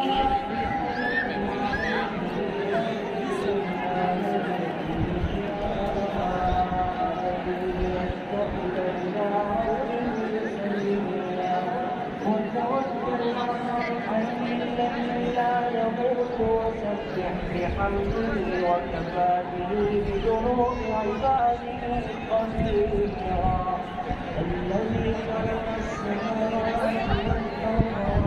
وسبح بحمده وكفى به بذنوب عباده خبيرا الذي خلق السماوات والأرض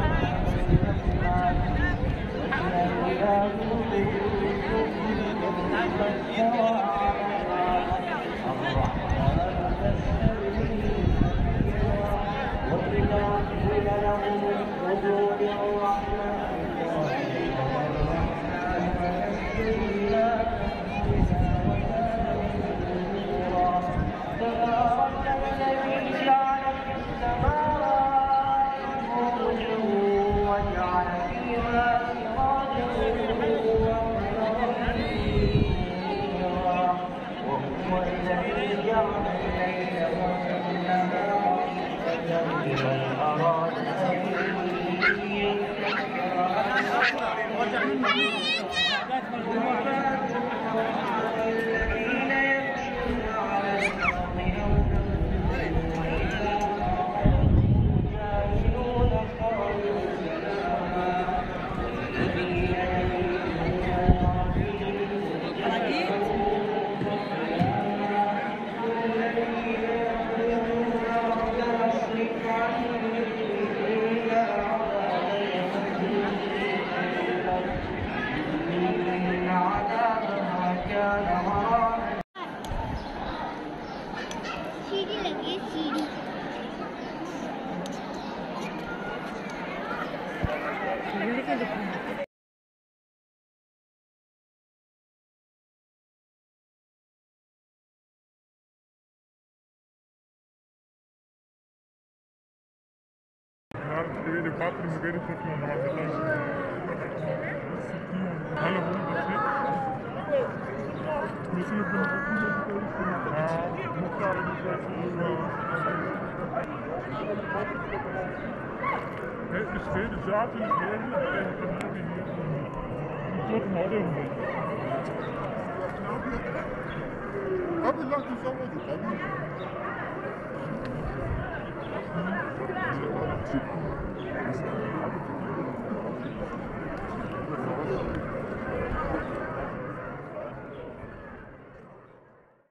de quatro mulheres que tinham na Hallo, misschien ook een het is de zaten hier tot morgen. Abi laat het zo worden.